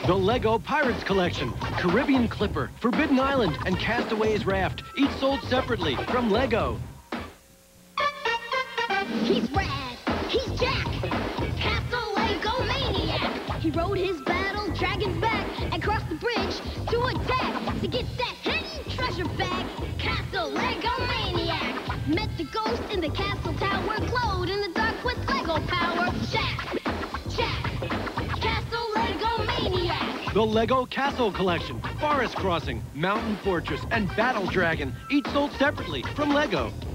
The Lego Pirates Collection, Caribbean Clipper, Forbidden Island, and Castaway's Raft, each sold separately from Lego. He's rad, he's Jack, Castle Lego Maniac. He rode his battle dragon's back and crossed the bridge to attack to get that hidden treasure bag. Castle Lego Maniac met the ghost in the castle tower, glowed in the dark with Lego power. Jack, Castle Lego Maniac. The Lego Castle Collection, Forest Crossing, Mountain Fortress, and Battle Dragon, each sold separately from Lego.